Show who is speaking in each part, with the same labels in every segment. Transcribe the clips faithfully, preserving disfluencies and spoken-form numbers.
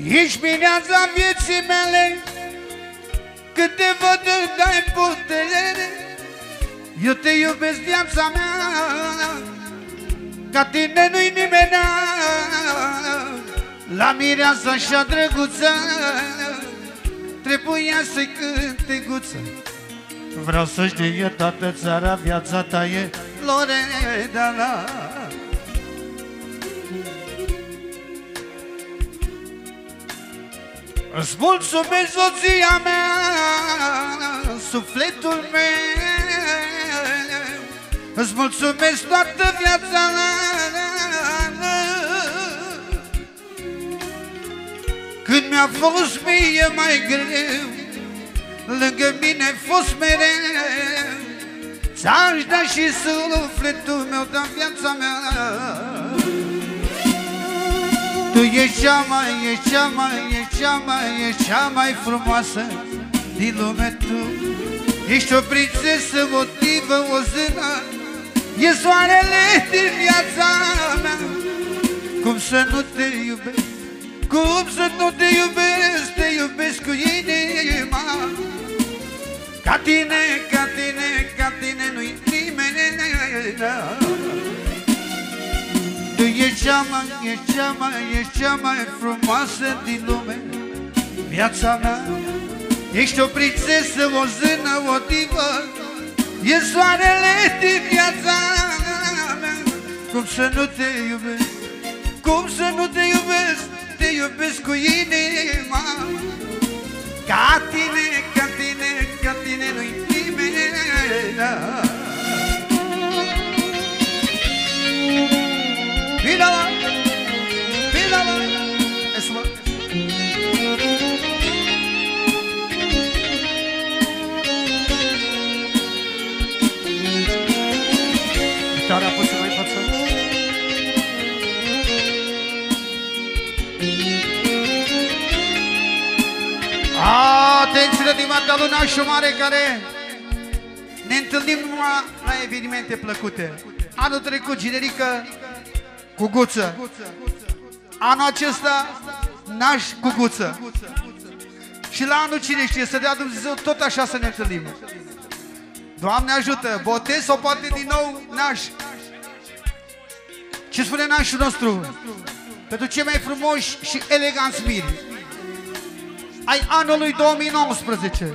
Speaker 1: Ești mireasa vieții mele, când te văd îmi dai putere. Eu te iubesc viața mea, ca tine nu-i nimeni. La mireasa așa drăguță, trebuia să-i cânte guță. Vreau să știe toată țara, viața ta e Loredana. Îți mulțumesc, soția mea, sufletul meu. Îți mulțumesc toată viața mea, când mi-a fost mie mai greu, lângă mine ai fost mereu. Ți-aș da și sufletul meu, dar viața mea. Tu ești cea mai, ești cea mai, ești cea mai, ești cea mai frumoasă din lume. Tu ești o prințesă, o divă, o zână, e soarele din viața mea. Cum să nu te iubesc, cum să nu te iubesc, te iubesc cu inima. Ca tine, ca tine, ca tine nu-i nimeni. Tu ești cea mai, ești cea mai, ești cea mai frumoasă din lume, viața mea. Ești o prințesă, o zână, o divă, e soarele din viața mea. Cum să nu te iubesc, cum să nu te iubesc, te iubesc cu inima. Ca tine, ca tine, ca tine nu-i nimeni. Vina la, vina la, esma. Gitara poți să mai față? Atenție din partea lui Nașu Mare, care ne întâlnim numai la evenimente plăcute. Anul trecut generică cu guță, anul acesta Naș cu guță. Și la anul cine știe, să dea Dumnezeu tot așa să ne întâlnim. Doamne ajută, botez sau poate din nou Naș. Ce spune Nașul nostru? Pentru cei mai frumoși și eleganți miri ai anului două mii nouăsprezece.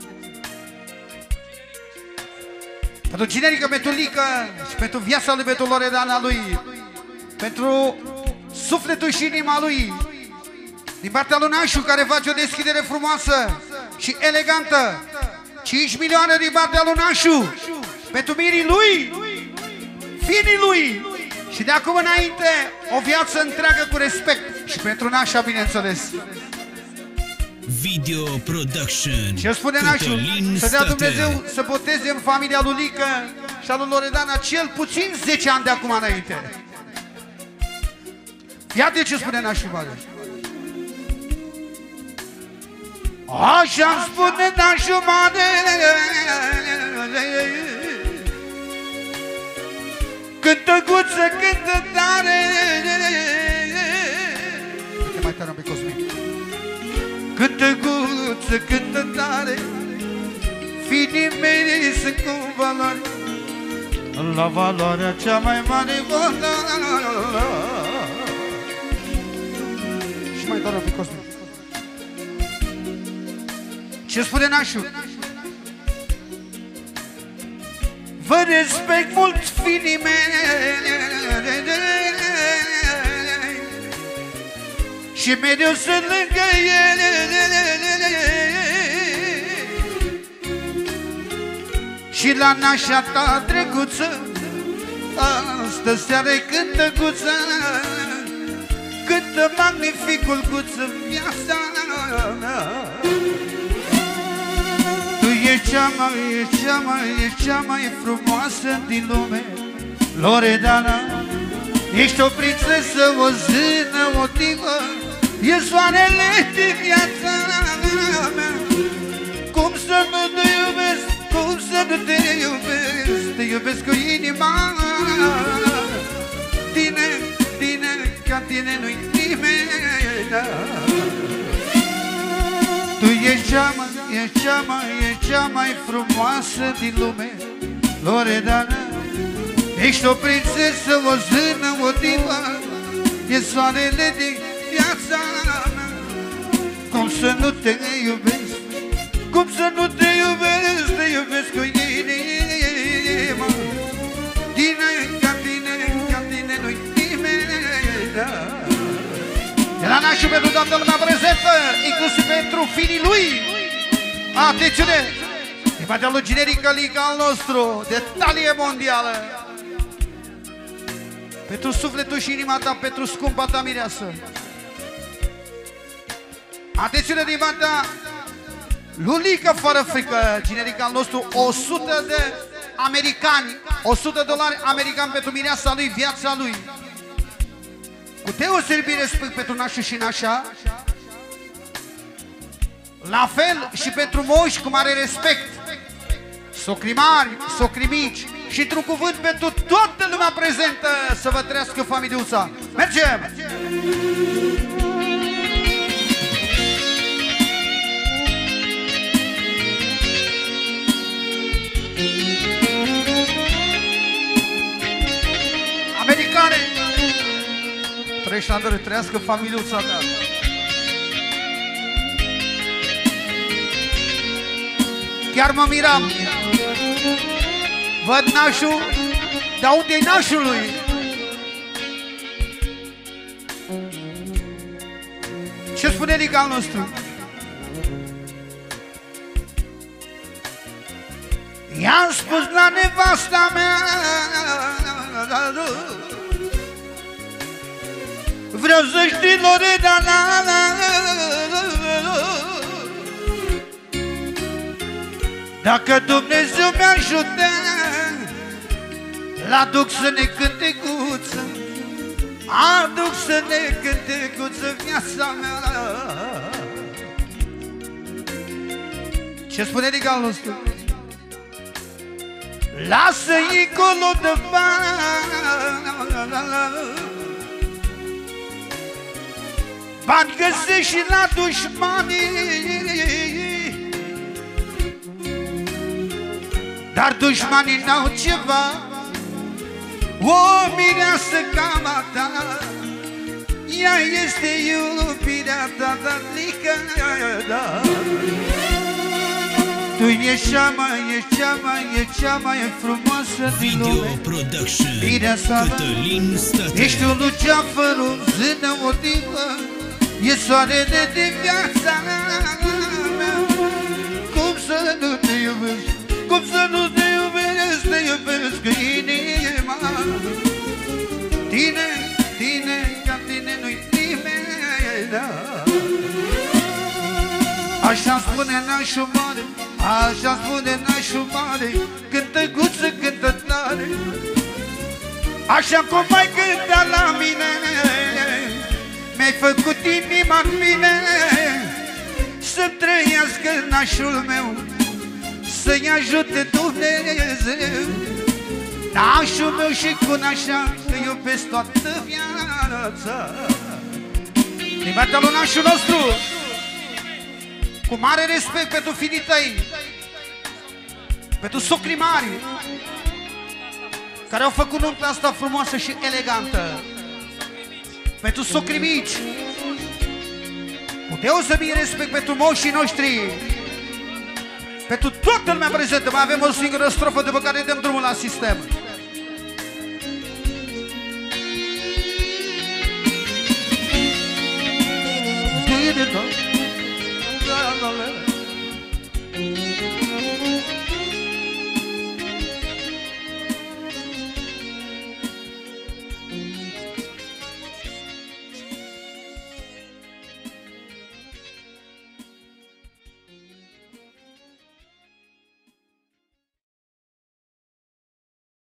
Speaker 1: Pentru generică Metulică și pentru viața lui Betul Loredana lui, pentru sufletul și inima lui, din partea lui Nașu, care face o deschidere frumoasă și elegantă, cinci milioane din partea lui Nașu, pentru mirii lui, finii lui, și de acum înainte o viață întreagă cu respect și pentru Nașa, bineînțeles.
Speaker 2: Video Production.
Speaker 1: Ce spune Nașu? Să dea Dumnezeu să boteze în familia lui Lică și a lui Loredana cel puțin zece ani de acum înainte. Iată ce spune Nașu Mare. Așa-mi spune Nașu Mare, cântă guță, cântă tare. Uite mai tare pe Cosmin. Cântă guță, cântă tare, finii mei sunt cu valoare, la valoarea cea mai mare. Și mai doar pe Cosmin. Ce spune Nașu? Vă respect mult, finii mei, și mereu sunt lângă ele. Și la nașa ta drăguță, astă seară cântă guță, cântă magnificul guță, viața mea. Tu ești cea mai, ești cea mai, ești cea mai frumoasă din lume, Loredana. Ești o prințesă, o zână, o divă, e soarele din viața mea. Cum să nu te iubesc, cum să nu te iubesc, te iubesc cu inima. Tine, tine, ca tine nu-i nimeni. cea mai, e cea mai, e cea mai frumoasă din lume, Loredana. Ești o prințesă, o zână, o divă, e soarele din viața mea. Cum să nu te iubesc, cum să nu te iubesc, te iubesc cu inima. Tine, ca tine, ca tine, nu-i nimeni. De la nașul pentru toată lumea prezentă, inclusiv pentru finii lui. Atențiune! Din partea lui Generic Alica al nostru, de talie mondială. Pentru sufletul și inima ta, pentru scumpa ta mireasă. Atențiune din partea Lulica fără frică, Generic al nostru, o sută de americani, o sută dolari americani pentru mireasa lui, viața lui. Cu deosebit respect pentru nașul și nașa. La fel și pentru moși, cu mare respect. Socrimari, socrimici și într-un cuvânt pentru toată lumea prezentă. Să vă trăiască familiuța. Mergem! Americane! Trăiești, Andrei, trăiască familiuța ta. Chiar mă miram. Văd nașul, dar unde-i nașul lui? Ce spune Lica al nostru? I-am spus la nevasta mea, vreau să știi, Loredana, dacă Dumnezeu mi-ajută, l-aduc să ne cântecuță, aduc să ne cântecuță viața mea. Ce spune Lica al nostru? Lasă-i colo de bani, bani găsești și la dușmanii, dar dușmanii n-au ceva. O mireasă ca a ta, ea este iubirea ta, Lica, da. Tu ești cea mai, ești cea mai, e cea mai frumoasă din lume, mireasa mea. Ești un luceafăr, o zână, o divă, e soarele de viața mea. Cum să nu te iubesc, cum să nu te iubesc, te iubesc cu inima. Tine, tine, ca tine nu-i nimeni, da. Așa spune nașul mare, așa spune nașul mare, cântă guță, cântă tare. Așa cum ai cântat la mine, mi-ai făcut inima-n mine. Să trăiască nașul meu, să-i ajute Dumnezeu. Nașul meu și cu nașa, că iubesc toată viața. Din partea lui nașul nostru, cu mare respect pentru finii tăi, pentru socrimari care au făcut nunta asta frumoasă și elegantă, pentru socrimici, cu deosebit respect pentru moșii noștri, pentru toată lumea prezentă. Mai avem o singură strofă, după care dăm drumul la sistem.